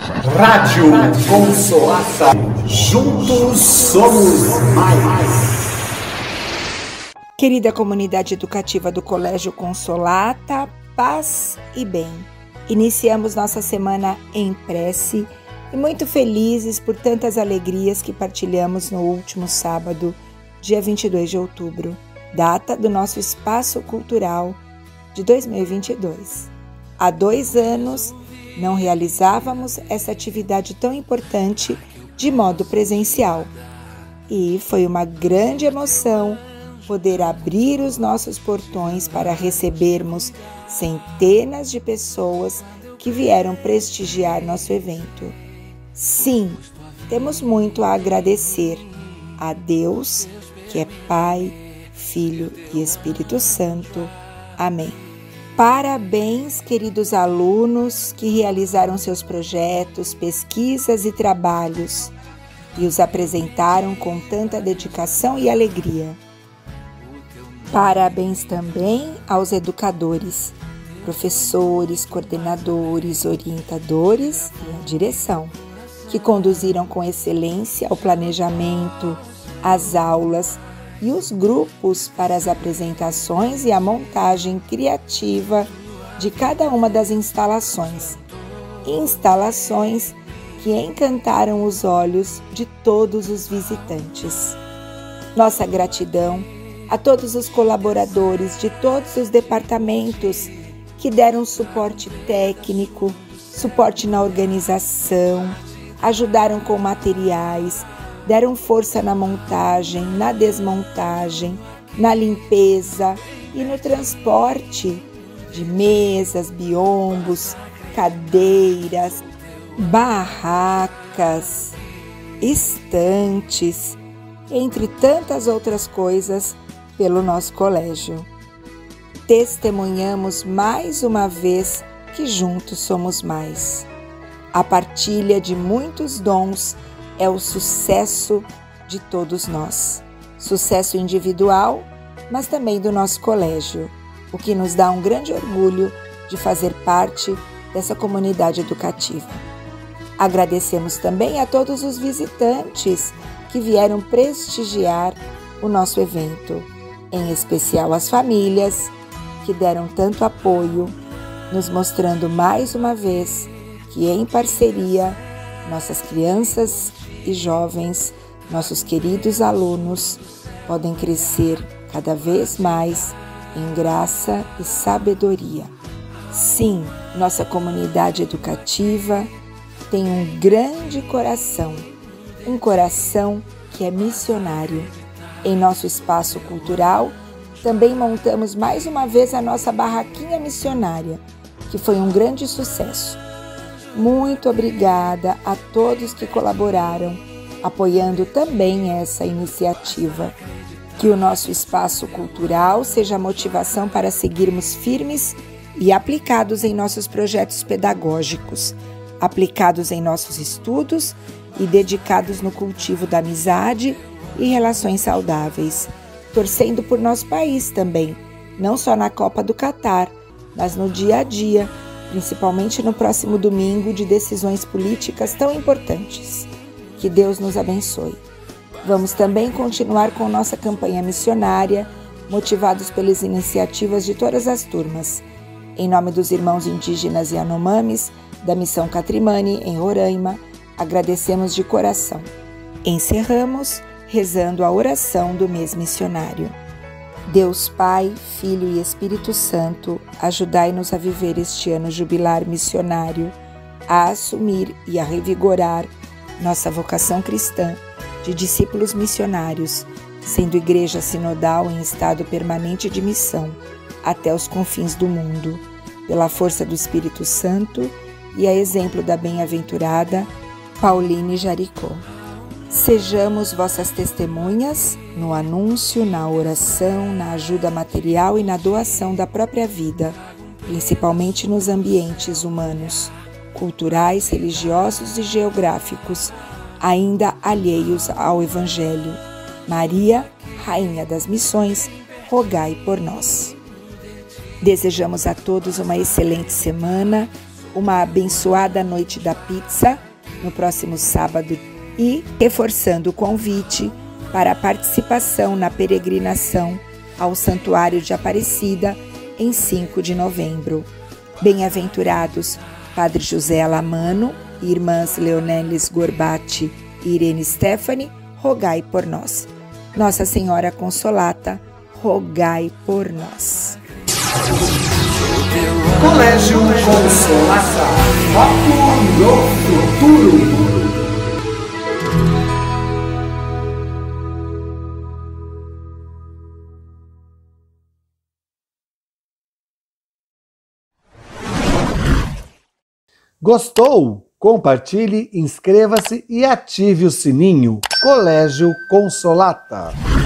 Rádio Consolata. Juntos somos mais. Querida comunidade educativa do Colégio Consolata, paz e bem. Iniciamos nossa semana em prece e muito felizes por tantas alegrias que partilhamos no último sábado, dia 22 de outubro, data do nosso espaço cultural de 2022. Há 2 anos não realizávamos essa atividade tão importante de modo presencial. E foi uma grande emoção poder abrir os nossos portões para recebermos centenas de pessoas que vieram prestigiar nosso evento. Sim, temos muito a agradecer a Deus, que é Pai, Filho e Espírito Santo. Amém. Parabéns, queridos alunos que realizaram seus projetos, pesquisas e trabalhos e os apresentaram com tanta dedicação e alegria. Parabéns também aos educadores, professores, coordenadores, orientadores e a direção, que conduziram com excelência o planejamento, as aulas e os grupos para as apresentações e a montagem criativa de cada uma das instalações. Instalações que encantaram os olhos de todos os visitantes. Nossa gratidão a todos os colaboradores de todos os departamentos que deram suporte técnico, suporte na organização, ajudaram com materiais, deram força na montagem, na desmontagem, na limpeza e no transporte de mesas, biombos, cadeiras, barracas, estantes, entre tantas outras coisas pelo nosso colégio. Testemunhamos mais uma vez que juntos somos mais. A partilha de muitos dons é o sucesso de todos nós. Sucesso individual, mas também do nosso colégio, o que nos dá um grande orgulho de fazer parte dessa comunidade educativa. Agradecemos também a todos os visitantes que vieram prestigiar o nosso evento, em especial as famílias que deram tanto apoio, nos mostrando mais uma vez que em parceria, nossas crianças e jovens, nossos queridos alunos, podem crescer cada vez mais em graça e sabedoria. Sim, nossa comunidade educativa tem um grande coração, um coração que é missionário. Em nosso espaço cultural, também montamos mais uma vez a nossa barraquinha missionária, que foi um grande sucesso. Muito obrigada a todos que colaboraram, apoiando também essa iniciativa. Que o nosso espaço cultural seja motivação para seguirmos firmes e aplicados em nossos projetos pedagógicos, aplicados em nossos estudos e dedicados no cultivo da amizade e relações saudáveis, torcendo por nosso país também, não só na Copa do Catar, mas no dia a dia, principalmente no próximo domingo de decisões políticas tão importantes. Que Deus nos abençoe. Vamos também continuar com nossa campanha missionária, motivados pelas iniciativas de todas as turmas. Em nome dos irmãos indígenas Yanomamis, da Missão Catrimani, em Roraima, agradecemos de coração. Encerramos rezando a oração do mês missionário. Deus Pai, Filho e Espírito Santo, ajudai-nos a viver este ano jubilar missionário, a assumir e a revigorar nossa vocação cristã de discípulos missionários, sendo igreja sinodal em estado permanente de missão até os confins do mundo, pela força do Espírito Santo e a exemplo da bem-aventurada Pauline Jaricó. Sejamos vossas testemunhas no anúncio, na oração, na ajuda material e na doação da própria vida, principalmente nos ambientes humanos, culturais, religiosos e geográficos, ainda alheios ao Evangelho. Maria, Rainha das Missões, rogai por nós. Desejamos a todos uma excelente semana, uma abençoada noite da pizza no próximo sábado e reforçando o convite para a participação na peregrinação ao Santuário de Aparecida em 5 de novembro. Bem-aventurados Padre José Alamano e irmãs Leonelis Gorbati e Irene Stefani, rogai por nós. Nossa Senhora Consolata, rogai por nós. Colégio Consolata, foco no futuro. Gostou? Compartilhe, inscreva-se e ative o sininho. Colégio Consolata.